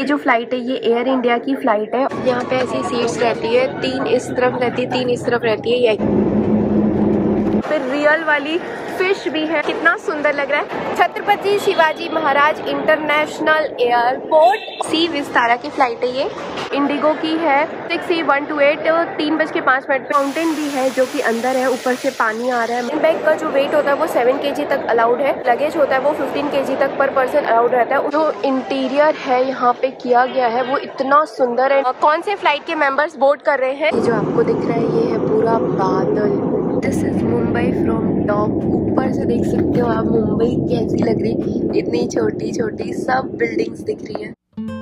ये जो फ्लाइट है ये एयर इंडिया की फ्लाइट है। यहाँ पे ऐसी सीट्स रहती है, 3 इस तरफ रहती है, 3 इस तरफ रहती है। ये फिर रियल वाली फिश भी है, कितना सुंदर लग रहा है। छत्रपति शिवाजी महाराज इंटरनेशनल एयरपोर्ट, सी विस्तारा की फ्लाइट है ये, इंडिगो की है। 6C128 3:05 माउंटेन भी है जो कि अंदर है, ऊपर से पानी आ रहा है। बैग का जो वेट होता है वो 7 kg तक अलाउड है, लगेज होता है वो 15 kg तक पर पर्सन अलाउड रहता है। जो इंटीरियर है यहाँ पे किया गया है वो इतना सुंदर है। कौन से फ्लाइट के मेंबर्स बोर्ड कर रहे हैं, जो आपको दिख रहा है ये है पूरा बादल। This is Mumbai from top, ऊपर से देख सकते हो आप मुंबई कैसी लग रही है, इतनी छोटी छोटी सब बिल्डिंग्स दिख रही है।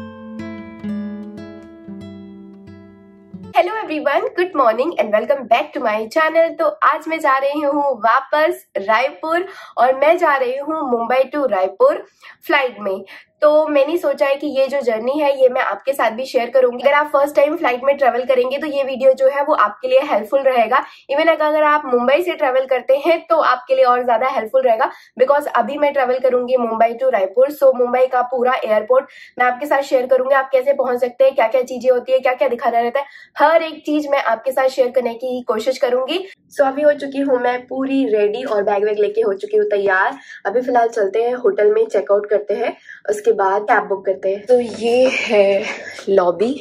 Hello everyone, good morning and welcome back to my channel. तो आज मैं जा रही हूँ वापस रायपुर और मैं जा रही हूँ मुंबई टू रायपुर फ्लाइट में। तो मैंने सोचा है कि ये जो जर्नी है ये मैं आपके साथ भी शेयर करूंगी। अगर आप फर्स्ट टाइम फ्लाइट में ट्रेवल करेंगे तो ये वीडियो जो है वो आपके लिए हेल्पफुल रहेगा। इवन अगर आप मुंबई से ट्रेवल करते हैं तो आपके लिए और ज्यादा हेल्पफुल रहेगा, बिकॉज अभी मैं ट्रेवल करूंगी मुंबई टू रायपुर। सो मुंबई का पूरा एयरपोर्ट मैं आपके साथ शेयर करूंगी, आप कैसे पहुंच सकते हैं, क्या क्या चीजें होती है, क्या क्या दिखाना रहता है, हर एक चीज मैं आपके साथ शेयर करने की कोशिश करूंगी। सो अभी हो चुकी हूँ मैं पूरी रेडी और बैग वैग लेके हो चुकी हूँ तैयार। अभी फिलहाल चलते हैं होटल में, चेकआउट करते हैं, उसके बाद कैब बुक करते हैं। तो ये है लॉबी।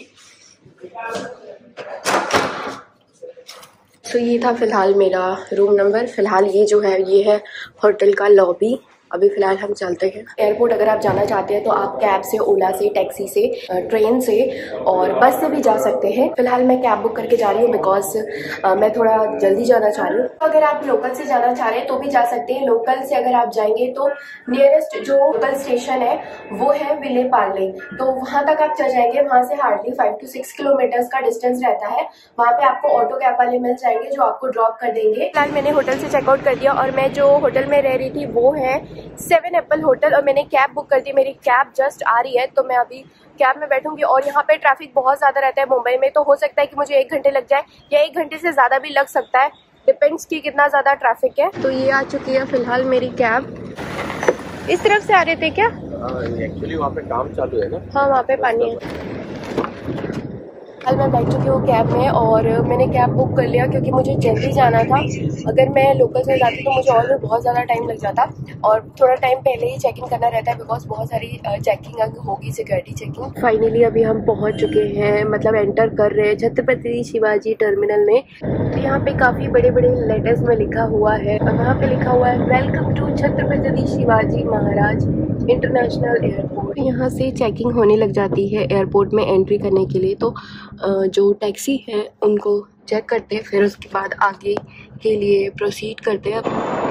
तो ये था फिलहाल मेरा रूम नंबर। फिलहाल ये जो है ये है होटल का लॉबी। अभी फिलहाल हम चलते हैं एयरपोर्ट। अगर आप जाना चाहते हैं तो आप कैब से, ओला से, टैक्सी से, ट्रेन से और बस से भी जा सकते हैं। फिलहाल मैं कैब बुक करके जा रही हूँ बिकॉज मैं थोड़ा जल्दी जाना चाह रही हूँ। अगर आप लोकल से जाना चाह रहे हैं तो भी जा सकते हैं। लोकल से अगर आप जाएंगे तो नियरेस्ट जो लोकल स्टेशन है वो है विले पार्ले, तो वहां तक आप चल जाएंगे। वहां से हार्डली 5 to 6 किलोमीटर का डिस्टेंस रहता है। वहां पे आपको ऑटो कैब वाले मिल जाएंगे जो आपको ड्रॉप कर देंगे। फिलहाल मैंने होटल से चेकआउट कर दिया और मैं जो होटल में रह रही थी वो है 7 एप्पल होटल और मैंने कैब बुक कर दी। मेरी कैब जस्ट आ रही है तो मैं अभी कैब में बैठूंगी। और यहाँ पे ट्रैफिक बहुत ज्यादा रहता है मुंबई में, तो हो सकता है कि मुझे 1 घंटे लग जाए या 1 घंटे से ज्यादा भी लग सकता है, डिपेंड्स कि कितना ज्यादा ट्रैफिक है। तो ये आ चुकी है फिलहाल मेरी कैब। इस तरफ से आ रहे थे क्या? एक्चुअली वहाँ पे काम चालू है ना। हाँ, वहाँ पे पानी है। कल मैं बैठ चुकी हूँ कैब में और मैंने कैब बुक कर लिया क्योंकि मुझे जल्दी जाना था। अगर मैं लोकल से जाती तो मुझे और भी बहुत ज़्यादा टाइम लग जाता और थोड़ा टाइम पहले ही चेक इन करना रहता है बिकॉज बहुत सारी चेकिंग होगी, सिक्योरिटी चेकिंग। फाइनली अभी हम पहुँच चुके हैं, मतलब एंटर कर रहे हैं छत्रपति शिवाजी टर्मिनल में। तो यहाँ पे काफ़ी बड़े बड़े लेटर्स में लिखा हुआ है और वहाँ पे लिखा हुआ है welcome to Chhatrapati Shivaji Maharaj international airport. यहाँ से चेकिंग होने लग जाती है एयरपोर्ट में एंट्री करने के लिए। तो जो टैक्सी है उनको चेक करते हैं, फिर उसके बाद आगे के लिए प्रोसीड करते हैं।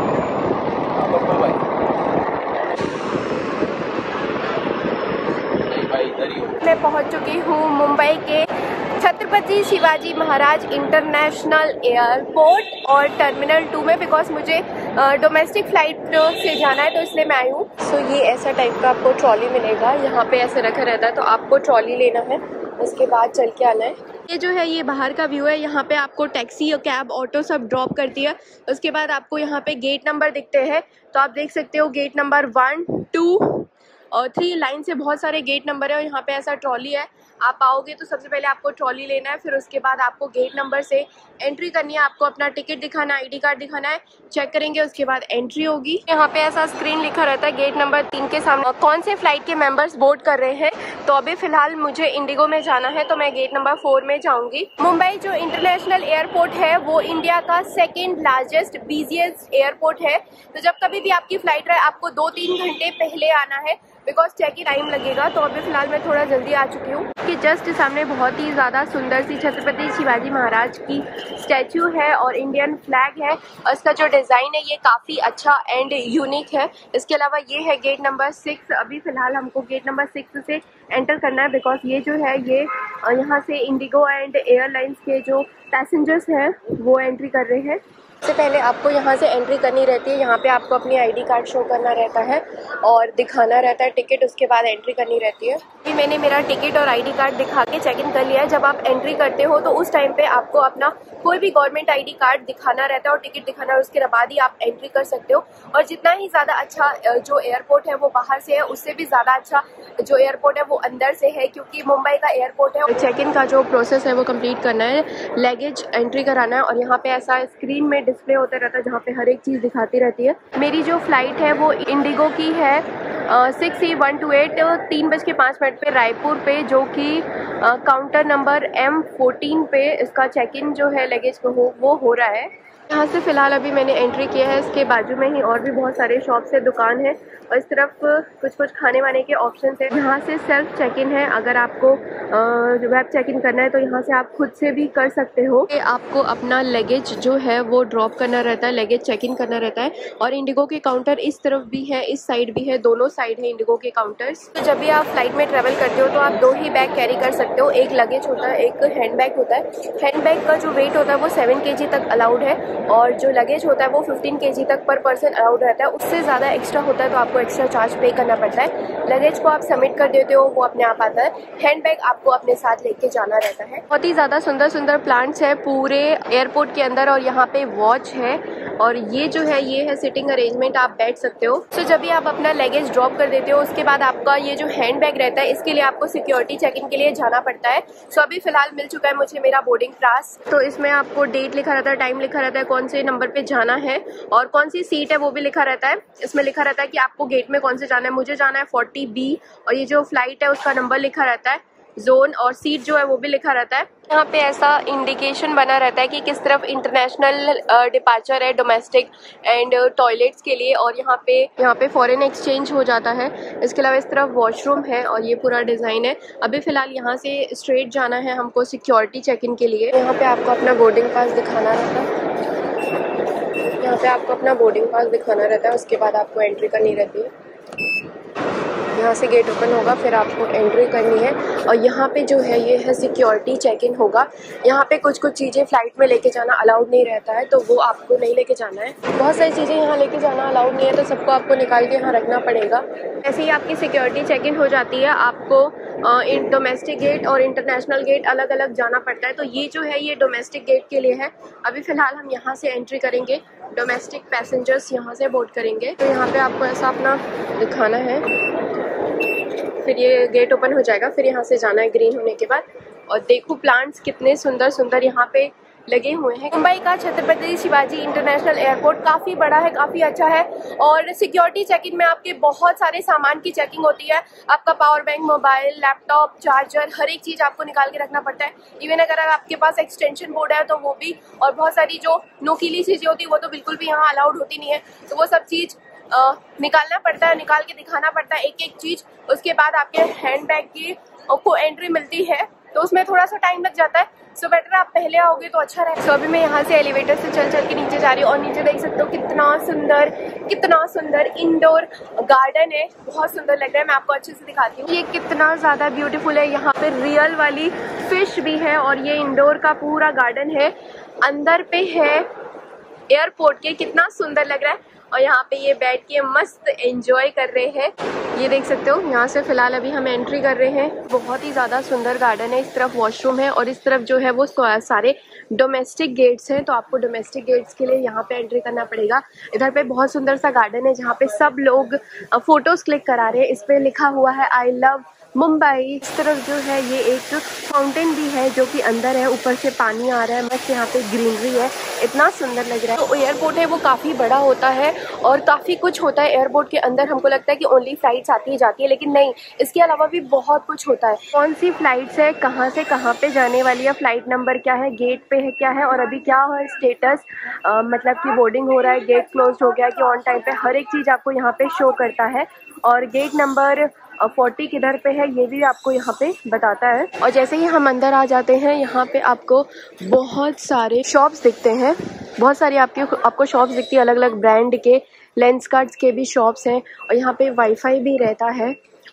मैं पहुंच चुकी हूँ मुंबई के छत्रपति शिवाजी महाराज इंटरनेशनल एयरपोर्ट और टर्मिनल 2 में, बिकॉज मुझे डोमेस्टिक फ्लाइट से जाना है तो इसलिए मैं आई हूँ। सो ये ऐसा टाइप का आपको ट्रॉली मिलेगा, यहाँ पे ऐसे रखा रहता है, तो आपको ट्रॉली लेना है, उसके बाद चल के आना है। ये जो है ये बाहर का व्यू है। यहाँ पे आपको टैक्सी और कैब, ऑटो सब ड्रॉप करती है। उसके बाद आपको यहाँ पे गेट नंबर दिखते हैं, तो आप देख सकते हो गेट नंबर 1, 2 और 3 लाइन से बहुत सारे गेट नंबर है। और यहाँ पे ऐसा ट्रॉली है, आप आओगे तो सबसे पहले आपको ट्रॉली लेना है, फिर उसके बाद आपको गेट नंबर से एंट्री करनी है। आपको अपना टिकट दिखाना है, ID कार्ड दिखाना है, चेक करेंगे, उसके बाद एंट्री होगी। यहाँ पे ऐसा स्क्रीन लिखा रहता है गेट नंबर 3 के सामने कौन से फ्लाइट के मेंबर्स बोर्ड कर रहे हैं। तो अभी फिलहाल मुझे इंडिगो में जाना है तो मैं गेट नंबर 4 में जाऊंगी। मुंबई जो इंटरनेशनल एयरपोर्ट है वो इंडिया का 2nd लार्जेस्ट बिजिएस्ट एयरपोर्ट है। तो जब कभी भी आपकी फ्लाइट रहे आपको 2-3 घंटे पहले आना है बिकॉज चेक इन टाइम लगेगा। तो अभी फिलहाल मैं थोड़ा जल्दी आ चुकी हूँ कि जस्ट सामने बहुत ही ज़्यादा सुंदर सी छत्रपति शिवाजी महाराज की स्टैचू है और इंडियन फ्लैग है और इसका जो डिज़ाइन है ये काफ़ी अच्छा एंड यूनिक है। इसके अलावा ये है गेट नंबर 6। अभी फ़िलहाल हमको गेट नंबर 6 से एंटर करना है बिकॉज ये जो है ये यहाँ से इंडिगो एंड एयरलाइंस के जो पैसेंजर्स हैं वो एंट्री कर रहे हैं। सबसे पहले आपको यहाँ से एंट्री करनी रहती है। यहाँ पे आपको अपनी आईडी कार्ड शो करना रहता है और दिखाना रहता है टिकट, उसके बाद एंट्री करनी रहती है। अभी मैंने मेरा टिकट और आईडी कार्ड दिखा के चेक इन कर लिया है। जब आप एंट्री करते हो तो उस टाइम पे आपको अपना कोई भी गवर्नमेंट आईडी कार्ड दिखाना रहता है और टिकट दिखाना है, उसके बाद ही आप एंट्री कर सकते हो। और जितना ही ज़्यादा अच्छा जो एयरपोर्ट है वो बाहर से है, उससे भी ज़्यादा अच्छा जो एयरपोर्ट है वो अंदर से है, क्योंकि मुंबई का एयरपोर्ट है। चेक इन का जो प्रोसेस है वो कंप्लीट करना है, लगेज एंट्री कराना है और यहाँ पे ऐसा स्क्रीन में डिस्प्ले होता रहता है जहाँ पे हर एक चीज़ दिखाती रहती है। मेरी जो फ्लाइट है वो इंडिगो की है 6E128 3:05 पे रायपुर पे, जो कि काउंटर नंबर M14 पे इसका चेक इन जो है लगेज को वो हो रहा है। यहाँ से फ़िलहाल अभी मैंने एंट्री किया है। इसके बाजू में ही और भी बहुत सारे शॉप्स है, दुकान है और इस तरफ कुछ खाने वाने के ऑप्शंस है। यहाँ से सेल्फ चेक इन है, अगर आपको वेब चेक इन करना है तो यहाँ से आप खुद से भी कर सकते हो। आपको अपना लगेज जो है वो ड्रॉप करना रहता है, लगेज चेक इन करना रहता है। और इंडिगो के काउंटर इस तरफ भी है, इस साइड भी है, दोनों साइड है इंडिगो के काउंटर्स। तो जब भी आप फ्लाइट में ट्रेवल करते हो तो आप 2 ही बैग कैरी कर सकते हो, एक लगेज होता है, एक हैंड बैग होता है। हैंड बैग का जो वेट होता है वो 7 kg तक अलाउड है और जो लगेज होता है वो 15 kg तक पर पर्सन अलाउड रहता है। उससे ज़्यादा एक्स्ट्रा होता है तो आपको एक्स्ट्रा चार्ज पे करना पड़ता है। लगेज को आप सबमिट कर देते हो, वो अपने आप आता है। हैंड बैग आपको अपने साथ लेके जाना रहता है। बहुत ही ज़्यादा सुंदर सुंदर प्लांट्स है पूरे एयरपोर्ट के अंदर और यहाँ पे वॉच है और ये जो है ये है सिटिंग अरेंजमेंट, आप बैठ सकते हो। तो जब भी आप अपना लगेज ड्रॉप कर देते हो उसके बाद आपका ये जो हैंड बैग रहता है इसके लिए आपको सिक्योरिटी चेक इन के लिए जाना पड़ता है। सो अभी फिलहाल मिल चुका है मुझे मेरा बोर्डिंग पास। तो इसमें आपको डेट लिखा रहता है, टाइम लिखा रहता है, कौन से नंबर पे जाना है और कौन सी सीट है वो भी लिखा रहता है। इसमें लिखा रहता है कि आपको गेट में कौन से जाना है। मुझे जाना है 40B और ये जो फ्लाइट है उसका नंबर लिखा रहता है, जोन और सीट जो है वो भी लिखा रहता है। यहाँ पे ऐसा इंडिकेशन बना रहता है कि किस तरफ इंटरनेशनल डिपार्चर है, डोमेस्टिक एंड टॉयलेट्स के लिए, और यहाँ पे फॉरेन एक्सचेंज हो जाता है। इसके अलावा इस तरफ वॉशरूम है और ये पूरा डिज़ाइन है। अभी फ़िलहाल यहाँ से स्ट्रेट जाना है हमको सिक्योरिटी चेक इन के लिए। यहाँ पे आपको अपना बोर्डिंग पास दिखाना रहता है, यहाँ पे आपको अपना बोर्डिंग पास दिखाना रहता है, उसके बाद आपको एंट्री करनी रहती है। यहाँ से गेट ओपन होगा, फिर आपको एंट्री करनी है और यहाँ पे जो है ये है सिक्योरिटी चेक इन होगा। यहाँ पे कुछ चीज़ें फ़्लाइट में लेके जाना अलाउड नहीं रहता है, तो वो आपको नहीं लेके जाना है। बहुत सारी चीज़ें यहाँ लेके जाना अलाउड नहीं है, तो सबको आपको निकाल के यहाँ रखना पड़ेगा। ऐसे ही आपकी सिक्योरिटी चेक इन हो जाती है, आपको डोमेस्टिक गेट और इंटरनेशनल गेट अलग अलग जाना पड़ता है। तो ये जो है ये डोमेस्टिक गेट के लिए है। अभी फ़िलहाल हम यहाँ से एंट्री करेंगे, डोमेस्टिक पैसेंजर्स यहाँ से बोर्ड करेंगे। तो यहाँ पे आपको ऐसा अपना दिखाना है, फिर ये गेट ओपन हो जाएगा, फिर यहाँ से जाना है ग्रीन होने के बाद। और देखो प्लांट्स कितने सुंदर सुंदर यहाँ पे लगे हुए हैं। मुंबई का छत्रपति शिवाजी इंटरनेशनल एयरपोर्ट काफ़ी बड़ा है, काफ़ी अच्छा है और सिक्योरिटी चेक इन में आपके बहुत सारे सामान की चेकिंग होती है। आपका power bank, mobile, laptop, charger, हर एक चीज़ आपको निकाल के रखना पड़ता है। इवन अगर आपके पास एक्सटेंशन बोर्ड है तो वो भी, और बहुत सारी जो नोकीली चीज़ें होती है वो तो बिल्कुल भी यहाँ अलाउड होती नहीं है, तो वो सब चीज़ निकालना पड़ता है, निकाल के दिखाना पड़ता है एक एक चीज़। उसके बाद आपके हैंड बैग की आपको एंट्री मिलती है, तो उसमें थोड़ा सा टाइम लग जाता है। सो बेटर आप पहले आओगे तो अच्छा रहेगा। सो अभी मैं यहाँ से एलिवेटर से चल के नीचे जा रही हूँ और नीचे देख सकते हो कितना सुंदर इंडोर गार्डन है, बहुत सुंदर लग रहा है। मैं आपको अच्छे से दिखाती हूँ ये कितना ज़्यादा ब्यूटीफुल है। यहाँ पे रियल वाली फिश भी है और ये इंडोर का पूरा गार्डन है, अंदर पे है एयरपोर्ट के, कितना सुंदर लग रहा है। और यहाँ पे ये बैठ के मस्त एंजॉय कर रहे हैं, ये देख सकते हो। यहाँ से फिलहाल अभी हम एंट्री कर रहे हैं। बहुत ही ज़्यादा सुंदर गार्डन है। इस तरफ वॉशरूम है और इस तरफ जो है वो सारे डोमेस्टिक गेट्स हैं, तो आपको डोमेस्टिक गेट्स के लिए यहाँ पे एंट्री करना पड़ेगा। इधर पे बहुत सुंदर सा गार्डन है जहाँ पे सब लोग फोटोज़ क्लिक करा रहे हैं। इस पर लिखा हुआ है आई लव मुंबई। इस तरफ जो है ये एक फाउंटेन भी है जो कि अंदर है, ऊपर से पानी आ रहा है, मस्त यहाँ पे ग्रीनरी है, इतना सुंदर लग रहा है। तो एयरपोर्ट है वो काफ़ी बड़ा होता है और काफ़ी कुछ होता है एयरपोर्ट के अंदर। हमको लगता है कि ओनली फ्लाइट्स आती ही जाती है, लेकिन नहीं, इसके अलावा भी बहुत कुछ होता है। कौन सी फ्लाइट्स है, कहाँ से कहाँ पे जाने वाली है, फ्लाइट नंबर क्या है, गेट पे है क्या है और अभी क्या है स्टेटस, मतलब कि बोर्डिंग हो रहा है, गेट क्लोज हो गया कि ऑन टाइम पे, हर एक चीज़ आपको यहाँ पे शो करता है। और गेट नंबर 40 किधर पे है ये भी आपको यहाँ पे बताता है। और जैसे ही हम अंदर आ जाते हैं यहाँ पे आपको बहुत सारे शॉप्स दिखते हैं, बहुत सारी आपको शॉप्स दिखती है, अलग अलग ब्रांड के, लेंस कार्ड्स के भी शॉप्स हैं और यहाँ पे वाईफाई भी रहता है।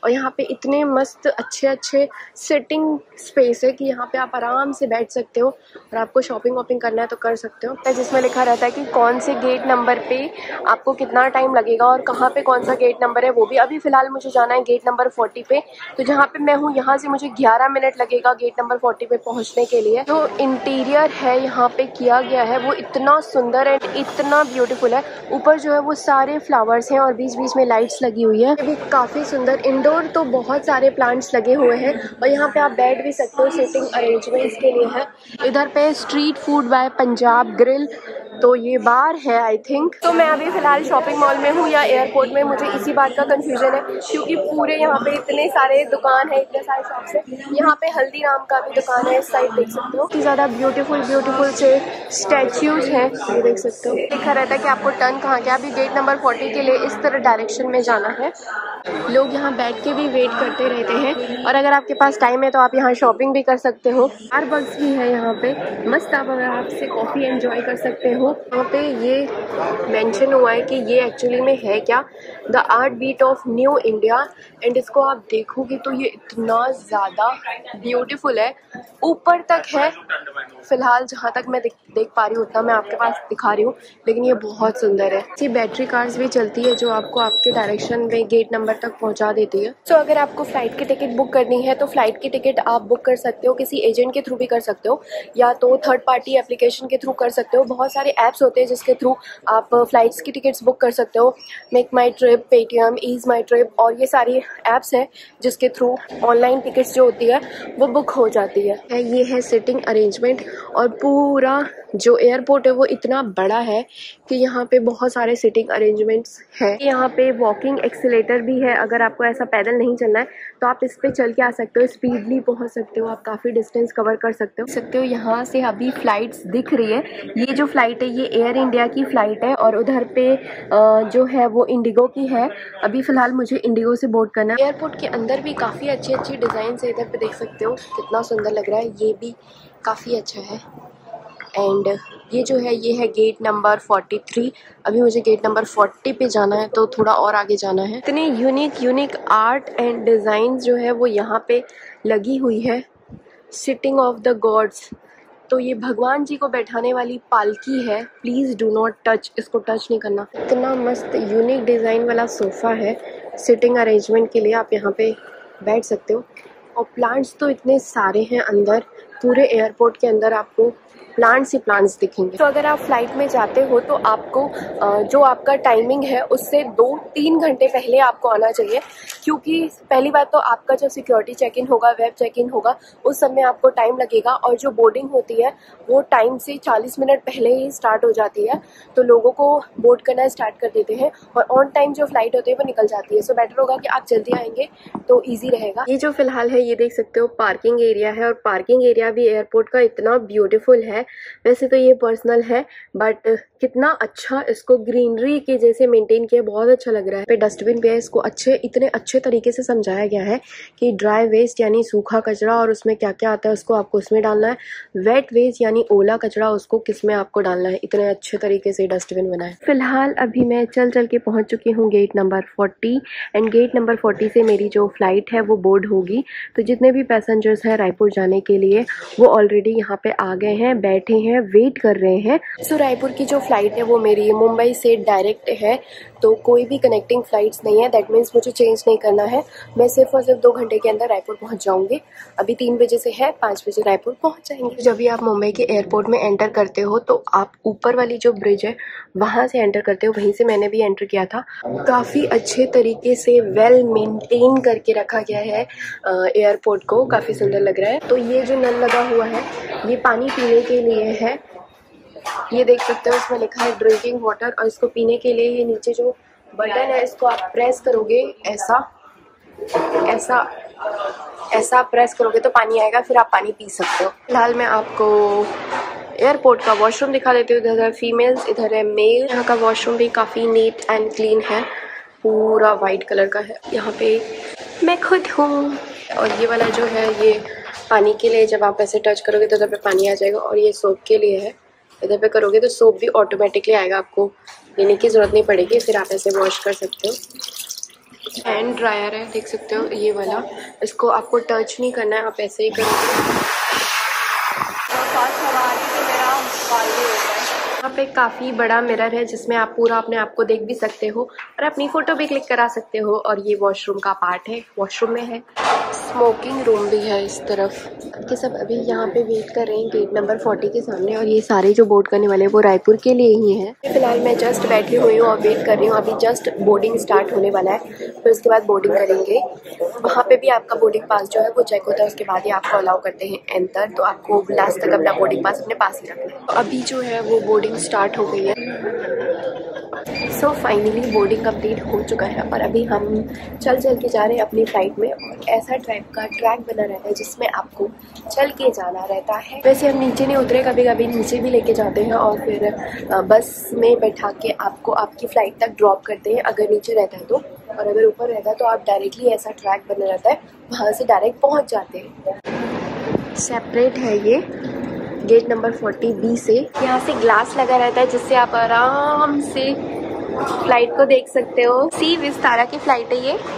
और यहाँ पे इतने मस्त अच्छे अच्छे सिटिंग स्पेस है कि यहाँ पे आप आराम से बैठ सकते हो और आपको शॉपिंग वॉपिंग करना है तो कर सकते हो। जिसमें लिखा रहता है कि कौन से गेट नंबर पे आपको कितना टाइम लगेगा और कहाँ पे कौन सा गेट नंबर है वो भी। अभी फ़िलहाल मुझे जाना है गेट नंबर 40 पे, तो जहाँ पे मैं हूँ यहाँ से मुझे 11 मिनट लगेगा गेट नंबर 40 पे पहुँचने के लिए। जो इंटीरियर है यहाँ पे किया गया है वो इतना सुंदर एंड इतना ब्यूटीफुल है। ऊपर जो है वो सारे फ्लावर्स हैं और बीच बीच में लाइट्स लगी हुई है। ये भी काफ़ी सुंदर। इंडोर तो बहुत सारे प्लांट्स लगे हुए हैं और यहाँ पे आप बैठ भी सकते हो, सिटिंग अरेंजमेंट्स के लिए है। इधर पे street food by Punjab grill, तो ये बार है आई थिंक। तो मैं अभी फ़िलहाल शॉपिंग मॉल में हूँ या एयरपोर्ट में, मुझे इसी बात का कंफ्यूजन है क्योंकि पूरे यहाँ पे इतने सारे दुकान है, इतने सारे शॉप्स है। यहाँ पे हल्दीराम का भी दुकान है, इस साइड देख सकते हो। इतनी ज़्यादा ब्यूटीफुल से स्टैच्यूज हैं, ये देख सकते हो। लिखा रहता है कि आपको टर्न कहाँ के, अभी गेट नंबर 40 के लिए इस तरह डायरेक्शन में जाना है। लोग यहाँ बैठ के भी वेट करते रहते हैं और अगर आपके पास टाइम है तो आप यहाँ शॉपिंग भी कर सकते हो। स्टारबक्स भी है यहाँ पे, मस्त आप अगर आपसे कॉफ़ी एंजॉय कर सकते हो। यहाँ पे ये मेंशन हुआ है कि ये एक्चुअली में है क्या, the art beat of new India. And इसको आप देखोगे तो ये इतना ज़्यादा ब्यूटीफुल है, ऊपर तक है। फ़िलहाल जहाँ तक मैं देख पा रही हूँ उतना मैं आपके पास दिखा रही हूँ, लेकिन ये बहुत सुंदर है। ये बैटरी कार्स भी चलती है जो आपको आपके डायरेक्शन में गेट नंबर तक पहुँचा देती है। तो अगर आपको फ़्लाइट की टिकट बुक करनी है तो फ़्लाइट की टिकट आप बुक कर सकते हो, किसी एजेंट के थ्रू भी कर सकते हो या तो थर्ड पार्टी एप्लीकेशन के थ्रू कर सकते हो। बहुत सारे ऐप्स होते हैं जिसके थ्रू आप फ़्लाइट्स की टिकट्स बुक कर सकते हो। Make my trip, Paytm, ease my trip और ये सारी ऐप्स हैं जिसके थ्रू ऑनलाइन टिकट्स जो होती है वो बुक हो जाती है। ये है सिटिंग अरेंजमेंट और पूरा जो एयरपोर्ट है वो इतना बड़ा है कि यहाँ पे बहुत सारे सिटिंग अरेंजमेंट्स हैं। यहाँ पे वॉकिंग एक्सीलेटर भी है, अगर आपको ऐसा पैदल नहीं चलना है तो आप इस पे चल के आ सकते हो, स्पीडली पहुँच सकते हो, आप काफ़ी डिस्टेंस कवर कर सकते हो। यहाँ से अभी फ़्लाइट्स दिख रही है, ये जो फ़्लाइट है ये एयर इंडिया की फ़्लाइट है और उधर पे जो है वो इंडिगो की है। अभी फ़िलहाल मुझे इंडिगो से बोर्ड करना है। एयरपोर्ट के अंदर भी काफ़ी अच्छी अच्छी डिज़ाइन है, इधर पे देख सकते हो कितना सुंदर लग रहा है, ये भी काफ़ी अच्छा है। एंड ये जो है ये है गेट नंबर 43। अभी मुझे गेट नंबर 40 पे जाना है तो थोड़ा और आगे जाना है। इतने यूनिक आर्ट एंड डिज़ाइन जो है वो यहाँ पे लगी हुई है। सिटिंग ऑफ द गॉड्स, तो ये भगवान जी को बैठाने वाली पालकी है। प्लीज़ डू नॉट टच, इसको टच नहीं करना। इतना मस्त यूनिक डिज़ाइन वाला सोफ़ा है सिटिंग अरेंजमेंट के लिए, आप यहाँ पे बैठ सकते हो। और प्लांट्स तो इतने सारे हैं अंदर, पूरे एयरपोर्ट के अंदर आपको प्लांट्स ही प्लांट्स दिखेंगे। तो अगर आप फ्लाइट में जाते हो तो आपको जो आपका टाइमिंग है उससे 2-3 घंटे पहले आपको आना चाहिए, क्योंकि पहली बात तो आपका जो सिक्योरिटी चेक इन होगा, वेब चेक इन होगा, उस समय आपको टाइम लगेगा और जो बोर्डिंग होती है वो टाइम से 40 मिनट पहले ही स्टार्ट हो जाती है। तो लोगों को बोर्ड करना स्टार्ट कर देते हैं और ऑन टाइम जो फ्लाइट होती है वो निकल जाती है। सो बेटर होगा कि आप जल्दी आएंगे तो ईजी रहेगा। ये जो फिलहाल है ये देख सकते हो पार्किंग एरिया है और पार्किंग एरिया भी एयरपोर्ट का इतना ब्यूटीफुल है। वैसे तो ये पर्सनल है बट कितना अच्छा इसको ग्रीनरी के जैसे मेंटेन किया, बहुत अच्छा लग रहा है। पे डस्टबिन भी है, इसको इतने अच्छे तरीके से समझाया गया है कि ड्राई वेस्ट यानी सूखा कचरा और उसमें क्या क्या आता है उसको आपको उसमें डालना है, वेट वेस्ट यानी ओला कचरा उसको किस में आपको डालना है। इतने अच्छे तरीके से डस्टबिन बना है। फिलहाल अभी मैं चल के पहुंच चुकी हूँ gate number 40 and gate number 40 से मेरी जो फ्लाइट है वो बोर्ड होगी। तो जितने भी पैसेंजर्स हैं रायपुर जाने के लिए वो ऑलरेडी यहाँ पे आ गए हैं, बैठे हैं, वेट कर रहे हैं। सो रायपुर की जो फ्लाइट है वो मेरी मुंबई से डायरेक्ट है, तो कोई भी कनेक्टिंग फ्लाइट्स नहीं है। दैट मीन्स मुझे चेंज नहीं करना है, मैं सिर्फ और सिर्फ 2 घंटे के अंदर रायपुर पहुंच जाऊंगी। अभी 3 बजे से है, 5 बजे रायपुर पहुंच जाएंगे। जब भी आप मुंबई के एयरपोर्ट में एंटर करते हो तो आप ऊपर वाली जो ब्रिज है वहां से एंटर करते हो, वहीं से मैंने भी एंटर किया था। काफ़ी अच्छे तरीके से वेल मेंटेन करके रखा गया है एयरपोर्ट को, काफ़ी सुंदर लग रहा है। तो ये जो नल लगा हुआ है ये पानी पीने के लिए है, ये देख सकते हो इसमें लिखा है ड्रिंकिंग वाटर, और इसको पीने के लिए ये नीचे जो बटन है इसको आप प्रेस करोगे, ऐसा प्रेस करोगे तो पानी आएगा, फिर आप पानी पी सकते हो। फिलहाल मैं आपको एयरपोर्ट का वॉशरूम दिखा देती हूँ। इधर है फीमेल्स, इधर है मेल। यहाँ का वॉशरूम भी काफ़ी नीट एंड क्लीन है, पूरा वाइट कलर का है। यहाँ पे मैं खुद हूँ और ये वाला जो है ये पानी के लिए, जब आप ऐसे टच करोगे तो इधर पे पानी आ जाएगा, और ये सोप के लिए है, इधर पे करोगे तो सोप भी ऑटोमेटिकली आएगा, आपको लेने की ज़रूरत नहीं पड़ेगी, फिर आप ऐसे वॉश कर सकते हो। हैंड ड्रायर है, देख सकते हो ये वाला। इसको आपको टच नहीं करना है, आप ऐसे ही करोगे। यहाँ पे काफ़ी बड़ा मिरर है जिसमें आप पूरा अपने आप को देख भी सकते हो और अपनी फ़ोटो भी क्लिक करा सकते हो। और ये वॉशरूम का पार्ट है, वॉशरूम में है। स्मोकिंग रूम भी है इस तरफ। के सब अभी यहाँ पे वेट कर रहे हैं गेट नंबर 40 के सामने। और ये सारे जो बोर्ड करने वाले हैं वो रायपुर के लिए ही हैं। फिलहाल मैं जस्ट बैठी हुई हूँ और वेट कर रही हूँ। अभी जस्ट बोर्डिंग स्टार्ट होने वाला है, फिर उसके बाद बोर्डिंग करेंगे। वहाँ पे भी आपका बोर्डिंग पास जो है वो चेक होता है, उसके बाद ही आपको अलाउ करते हैं एंटर। तो आपको लास्ट तक अपना बोर्डिंग पास अपने पास ही रखना है। तो अभी जो है वो बोर्डिंग स्टार्ट हो गई है। सो फाइनली बोर्डिंग कंप्लीट हो चुका है और अभी हम चल के जा रहे हैं अपनी फ्लाइट में। और ऐसा टाइप का ट्रैक बना रहता है जिसमें आपको चल के जाना रहता है। वैसे हम नीचे नहीं उतरे, कभी कभी नीचे भी लेके जाते हैं और फिर बस में बैठा के आपको आपकी फ़्लाइट तक ड्रॉप करते हैं अगर नीचे रहता है तो। और अगर ऊपर रहता है तो आप डायरेक्टली ऐसा ट्रैक बना रहता है, वहाँ से डायरेक्ट पहुँच जाते हैं। सेपरेट है ये गेट नंबर 40B से। यहाँ से ग्लास लगा रहता है जिससे आप आराम से फ्लाइट को देख सकते हो। सी विस्तारा की फ्लाइट है ये।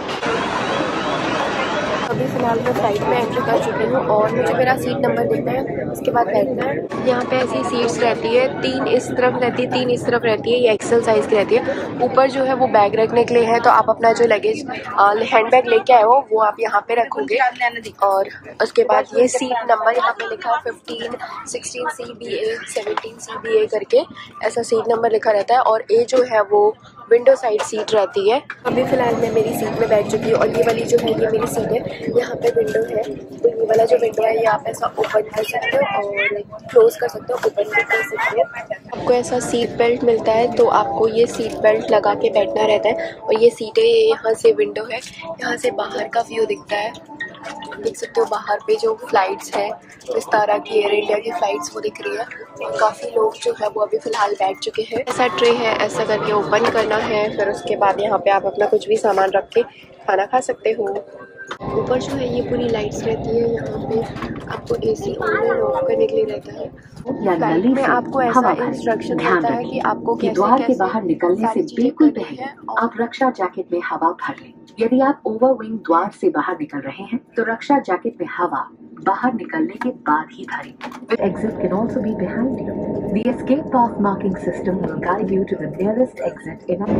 अभी फिलहाल मैं फ्लाइट में एंट्री कर चुकी हूँ और मुझे मेरा सीट नंबर देखना है, उसके बाद बैठना है। यहाँ पे ऐसी सीट्स रहती है, 3 इस तरफ रहती है, 3 इस तरफ रहती है। ये एक्सेल साइज़ की रहती है। ऊपर जो है वो बैग रखने के लिए है, तो आप अपना जो लगेज हैंड बैग लेके आए हो वो आप यहाँ पे रखोगे। और उसके बाद ये सीट नंबर यहाँ पे लिखा है 15, 16 CBA, 17 CBA करके ऐसा सीट नंबर लिखा रहता है। और ए जो है वो विंडो साइड सीट रहती है। अभी फिलहाल मैं मेरी सीट में बैठ चुकी हूँ और ये वाली जो है ये मेरी सीट है। यहाँ पे विंडो है, तो ये वाला जो विंडो है ये आप ऐसा ओपन कर सकते हो और क्लोज कर सकते हो, ओपन भी कर सकते हो। आपको ऐसा सीट बेल्ट मिलता है, तो आपको ये सीट बेल्ट लगा के बैठना रहता है। और ये सीटें, यहाँ से विंडो है, यहाँ से बाहर का व्यू दिखता है, देख सकते हो। बाहर पे जो फ्लाइट्स है विस्तारा की, एयर इंडिया की फ्लाइट्स वो दिख रही है। और काफ़ी लोग जो है वो अभी फ़िलहाल बैठ चुके हैं। ऐसा ट्रे है, ऐसा करके ओपन करना है, फिर उसके बाद यहाँ पे आप अपना कुछ भी सामान रख के खाना खा सकते हो। ऊपर जो है ये पूरी लाइट्स रहती है। यहाँ पे आपको AC ऑन एंड ऑफ करने के लिए रहता है। फ्लाइट में आपको ऐसा इंस्ट्रक्शन देता है कि आपको द्वार के बाहर निकलने से बिल्कुल पहले आप रक्षा जैकेट में हवा भर लें। यदि आप ओवरविंग द्वार से बाहर निकल रहे हैं तो रक्षा जैकेट में हवा बाहर निकलने के बाद ही भरें। The exit can also be behind you. The escape path marking system will guide you to the nearest exit in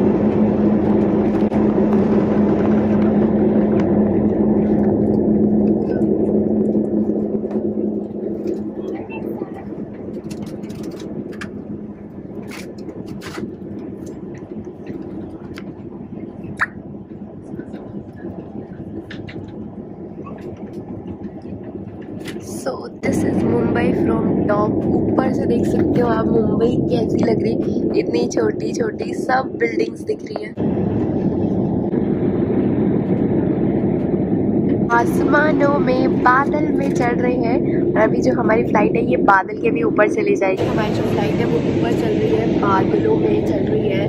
so this is Mumbai from top. ऊपर से देख सकते हो आप मुंबई कैसी लग रही, इतनी छोटी छोटी सब बिल्डिंग्स दिख रही है। आसमानों में बादल में चढ़ रहे हैं। और अभी जो हमारी फ्लाइट है ये बादल के भी ऊपर चली जाएगी। हमारी जो फ्लाइट है वो ऊपर चल रही है, बादलों में चल रही है।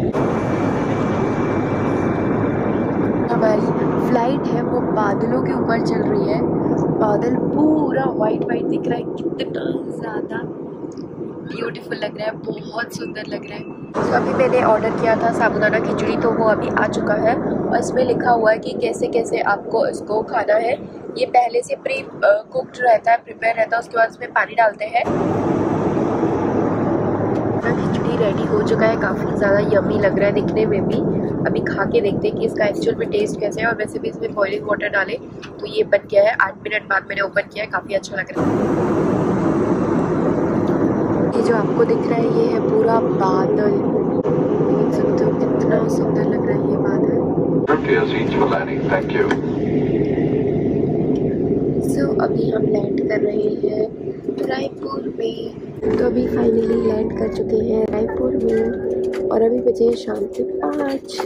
हमारी फ्लाइट है वो बादलों के ऊपर चल रही है। बादल पूरा वाइट वाइट दिख रहा है, कितना ज़्यादा ब्यूटीफुल लग रहा है, बहुत सुंदर लग रहा है। तो अभी मैंने ऑर्डर किया था साबूदाना खिचड़ी, तो वो अभी आ चुका है। और इसमें लिखा हुआ है कि कैसे कैसे आपको इसको खाना है। ये पहले से प्री कुक्ड रहता है, प्रिपेयर रहता है, उसके बाद इसमें पानी डालते हैं। खिचड़ी रेडी हो चुका है, काफ़ी ज़्यादा यम्मी लग रहा है दिखने में भी। अभी खा के देखते हैं कि इसका एक्चुअल में टेस्ट कैसे है। और वैसे भी इसमें बॉइलिंग वाटर डाले तो ये बन गया है। 8 मिनट बाद मैंने ओपन किया है, काफ़ी अच्छा लग रहा है। ये जो आपको दिख रहा है ये है पूरा बादल, देख सकते हो कितना सुंदर लग रहा है ये बादल। सो अभी हम लैंड कर रहे हैं रायपुर में। तो अभी फाइनली लैंड कर चुके हैं रायपुर में और अभी बजे शाम के 5।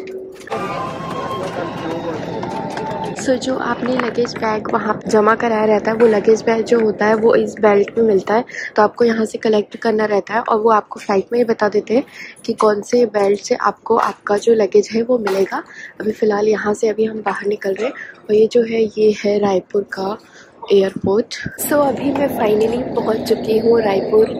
सो जो आपने लगेज बैग वहाँ जमा कराया रहता है, वो लगेज बैग जो होता है वो इस बेल्ट में मिलता है। तो आपको यहाँ से कलेक्ट करना रहता है और वो आपको फ्लाइट में ही बता देते हैं कि कौन से बेल्ट से आपको आपका जो लगेज है वो मिलेगा। अभी फ़िलहाल यहाँ से अभी हम बाहर निकल रहे हैं और ये जो है ये है रायपुर का एयरपोर्ट। सो अभी मैं फाइनली पहुंच चुकी हूँ रायपुर